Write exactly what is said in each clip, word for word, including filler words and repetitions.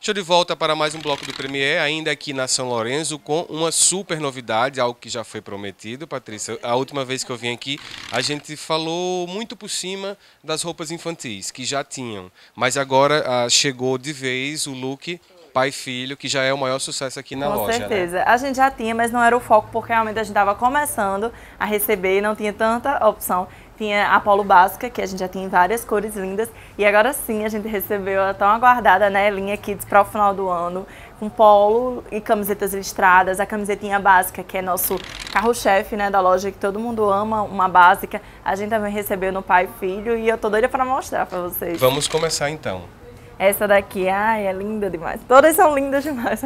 Estou de volta para mais um bloco do Premier, ainda aqui na São Lourenço, com uma super novidade, algo que já foi prometido, Patrícia. A última vez que eu vim aqui, a gente falou muito por cima das roupas infantis, que já tinham. Mas agora ah, chegou de vez o look pai e filho, que já é o maior sucesso aqui na Com loja. Com certeza. Né? A gente já tinha, mas não era o foco, porque realmente a gente estava começando a receber e não tinha tanta opção. Tinha a polo básica, que a gente já tinha em várias cores lindas, e agora sim a gente recebeu a tão aguardada, né, linha Kids para o final do ano, com polo e camisetas listradas, a camisetinha básica, que é nosso carro-chefe, né, da loja, que todo mundo ama, uma básica. A gente também recebeu no pai e filho, e eu tô doida para mostrar para vocês. Vamos começar então. Essa daqui, ai, é linda demais. Todas são lindas demais.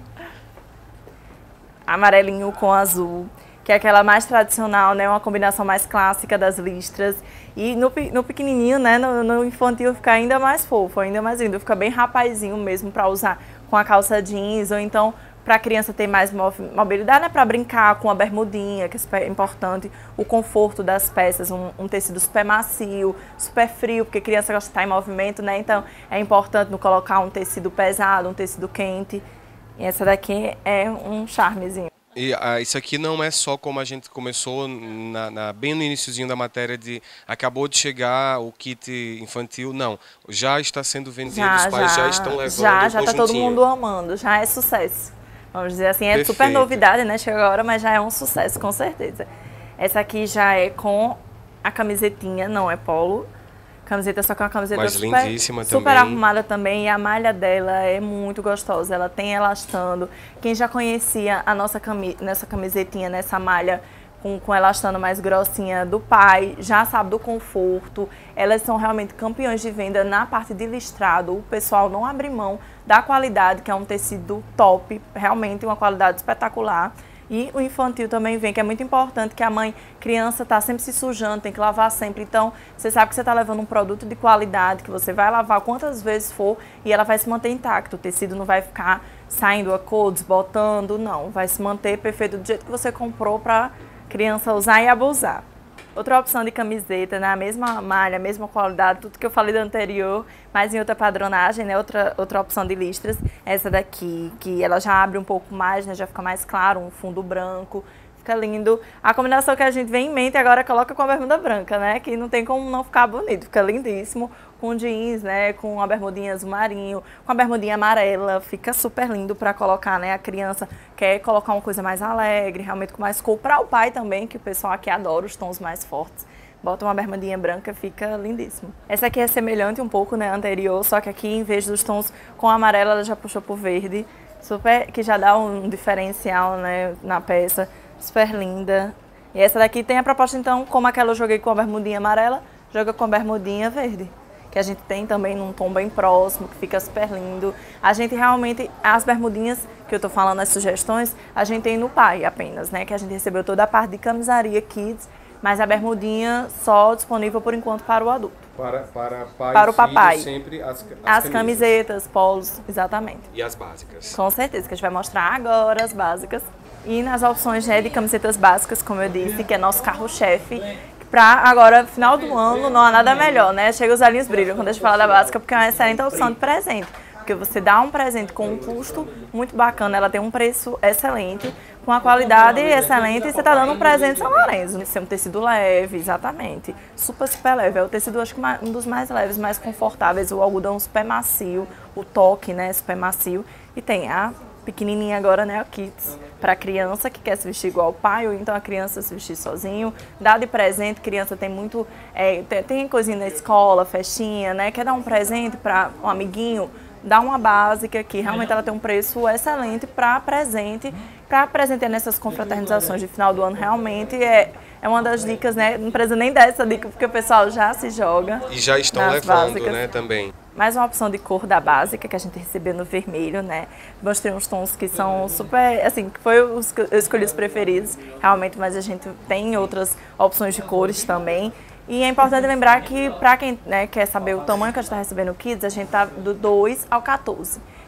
Amarelinho com azul, que é aquela mais tradicional, né? Uma combinação mais clássica das listras. E no, no pequenininho, né? No, no infantil fica ainda mais fofo, ainda mais lindo. Fica bem rapazinho mesmo para usar com a calça jeans, ou então para a criança ter mais mobilidade, né? Para brincar com a bermudinha, que é super importante. O conforto das peças, um, um tecido super macio, super frio, porque a criança gosta de estar em movimento, né? Então é importante não colocar um tecido pesado, um tecido quente. E essa daqui é um charmezinho. E ah, isso aqui não é só como a gente começou na, na, bem no iniciozinho da matéria de acabou de chegar o kit infantil, não. Já está sendo vendido, já, os pais já, já estão levando Já, já está todo mundo amando, já é sucesso. Vamos dizer assim, é Perfeito. Super novidade, né? Chega agora, mas já é um sucesso, com certeza. Essa aqui já é com a camisetinha, não é polo. Camiseta só que é uma camiseta Mas super, lindíssima super também. arrumada também, e a malha dela é muito gostosa, ela tem elastano. Quem já conhecia a nossa cami nessa camisetinha, nessa malha com, com elastano mais grossinha do pai, já sabe do conforto. Elas são realmente campeões de venda na parte de listrado, o pessoal não abre mão da qualidade, que é um tecido top, realmente uma qualidade espetacular. E o infantil também vem, que é muito importante, que a mãe, criança, está sempre se sujando, tem que lavar sempre. Então, você sabe que você está levando um produto de qualidade, que você vai lavar quantas vezes for e ela vai se manter intacto. O tecido não vai ficar saindo a cor, desbotando, não. Vai se manter perfeito do jeito que você comprou para criança usar e abusar. Outra opção de camiseta, né? A mesma malha, a mesma qualidade, tudo que eu falei do anterior, mas em outra padronagem, né? Outra, outra opção de listras, essa daqui, que ela já abre um pouco mais, né? Já fica mais claro, um fundo branco, fica lindo. A combinação que a gente vem em mente agora coloca com a bermuda branca, né? Que não tem como não ficar bonito, fica lindíssimo. Com jeans, né? Com a bermudinha azul marinho, com a bermudinha amarela, fica super lindo para colocar, né? A criança quer colocar uma coisa mais alegre, realmente com mais cor. Para o pai também, que o pessoal aqui adora os tons mais fortes. Bota uma bermudinha branca, fica lindíssimo. Essa aqui é semelhante um pouco, né? Anterior, só que aqui em vez dos tons com amarelo, ela já puxou pro verde. Super, que já dá um diferencial, né? Na peça, super linda. E essa daqui tem a proposta, então, como aquela eu joguei com a bermudinha amarela, joga com a bermudinha verde. Que a gente tem também num tom bem próximo, que fica super lindo. A gente realmente, as bermudinhas que eu tô falando, as sugestões, a gente tem no pai apenas, né? Que a gente recebeu toda a parte de camisaria Kids, mas a bermudinha só disponível por enquanto para o adulto. Para, para, pai para o papai. Sempre as, as, as camisetas, polos, exatamente. E as básicas. Com certeza, que a gente vai mostrar agora as básicas. E nas opções, né, de camisetas básicas, como eu disse, que é nosso carro-chefe. Pra agora, final do ano, não há nada melhor, né? Chega os olhinhos brilham quando a gente fala da básica, porque é uma excelente opção de presente. Porque você dá um presente com um custo muito bacana, ela tem um preço excelente, com a qualidade excelente, e você está dando um presente São Lourenço. Esse é um tecido leve, exatamente. Super, super leve. É o tecido, acho que um dos mais leves, mais confortáveis. O algodão super macio, o toque, né, super macio. E tem a pequenininha agora, né, o Kids, para criança que quer se vestir igual o pai, ou então a criança se vestir sozinho. Dá de presente, criança tem muito, é, tem, tem coisinha na escola, festinha, né, quer dar um presente para um amiguinho, dá uma básica que realmente ela tem um preço excelente para presente, para presente nessas confraternizações de final do ano, realmente é, é uma das dicas, né, não precisa nem dar essa dica, porque o pessoal já se joga. E já estão levando, básicas, né, também. Mais uma opção de cor da básica que a gente recebeu no vermelho, né? Mostrei uns tons que são super, assim, que foi os que eu escolhi os preferidos, realmente, mas a gente tem outras opções de cores também. E é importante lembrar que para quem, né, quer saber o tamanho que a gente está recebendo no Kids, a gente tá do dois ao quatorze.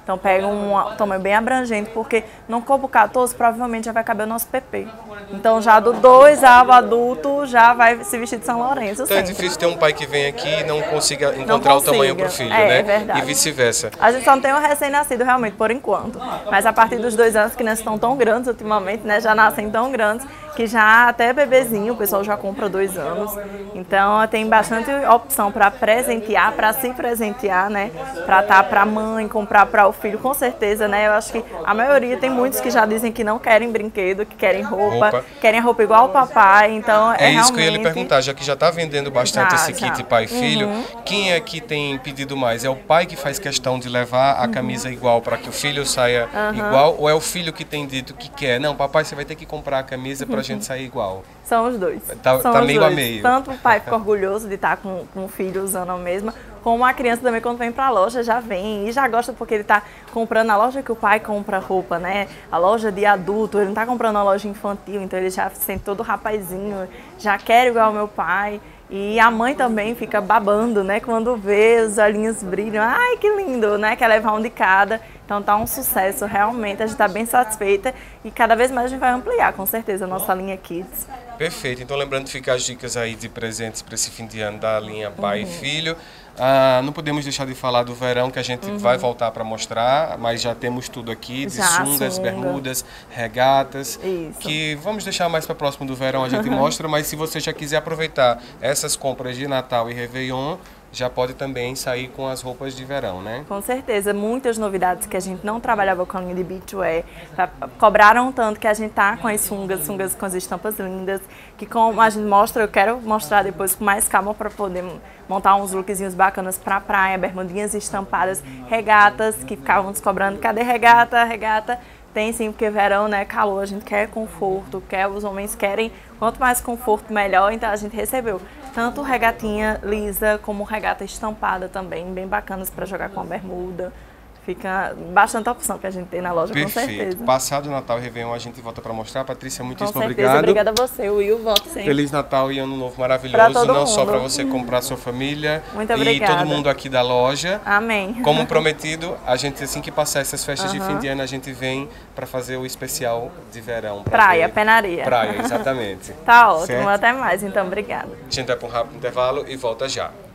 Então pega um tamanho bem abrangente, porque no corpo quatorze provavelmente já vai caber o nosso P P. Então já do dois ao adulto já vai se vestir de São Lourenço. Então sempre. é difícil ter um pai que vem aqui e não consiga encontrar não consiga. o tamanho para o filho, é, né? É verdade. E vice-versa. A gente só não tem um recém-nascido realmente, por enquanto. Mas a partir dos dois anos, as crianças estão tão grandes ultimamente, né? Já nascem tão grandes, que já até bebezinho o pessoal já compra dois anos. Então tem bastante opção para presentear, para se presentear, né? Para estar para a mãe, comprar para o filho, com certeza, né? Eu acho que a maioria tem muitos que já dizem que não querem brinquedo, que querem roupa, roupa. querem a roupa igual ao papai. Então é, é isso realmente... que eu ia lhe perguntar, já que já está vendendo bastante já, esse já. kit pai e filho, uhum. quem é que tem pedido mais? É o pai que faz questão de levar a camisa uhum. igual para que o filho saia uhum. igual, ou é o filho que tem dito que quer? Não, papai, você vai ter que comprar a camisa para a gente sair igual. São os dois. Tá, São tá os meio dois. a meio. Tanto o pai fica orgulhoso de estar com, com o filho usando a mesma, como a criança também, quando vem para a loja, já vem e já gosta porque ele está comprando na loja que o pai compra roupa, né? A loja de adulto, ele não está comprando na loja infantil, então ele já se sente todo rapazinho, já quer igual ao meu pai. E a mãe também fica babando, né? Quando vê os olhinhos brilham, ai que lindo, né? Quer levar um de cada. Então tá um sucesso, realmente, a gente está bem satisfeita e cada vez mais a gente vai ampliar, com certeza, a nossa linha Kids. Perfeito, então lembrando de ficar as dicas aí de presentes para esse fim de ano da linha pai uhum. e filho. Ah, não podemos deixar de falar do verão, que a gente uhum. vai voltar para mostrar, mas já temos tudo aqui, de já, sungas, sunga. bermudas, regatas, Isso. que vamos deixar mais para próximo do verão, a gente mostra, mas se você já quiser aproveitar essas compras de Natal e Réveillon, já pode também sair com as roupas de verão, né? Com certeza, muitas novidades que a gente não trabalhava com a linha de beachwear, cobraram tanto que a gente tá com as sungas, sungas com as estampas lindas, que como a gente mostra, eu quero mostrar depois com mais calma para poder montar uns lookzinhos bacanas para praia, bermudinhas estampadas, regatas, que ficavam nos cobrando, cadê regata, regata? Tem sim, porque verão, né, calor, a gente quer conforto, quer, os homens querem, quanto mais conforto, melhor, então a gente recebeu tanto regatinha lisa como regata estampada também, bem bacanas para jogar com a bermuda. Fica bastante opção que a gente tem na loja, Perfeito. Com certeza. Passado o Natal e Réveillon, a gente volta para mostrar. Patrícia, muitíssimo com certeza. obrigado. Obrigada a você, Will, volto sempre. Feliz Natal e Ano Novo maravilhoso, não mundo. só para você comprar sua família Muito e obrigada. todo mundo aqui da loja. Amém. Como prometido, a gente assim que passar essas festas uhum. de fim de ano, a gente vem para fazer o especial de verão. Praia, ver... penaria. Praia, exatamente. Tá ótimo, certo? até mais, então obrigada. A gente vai para um rápido intervalo e volta já.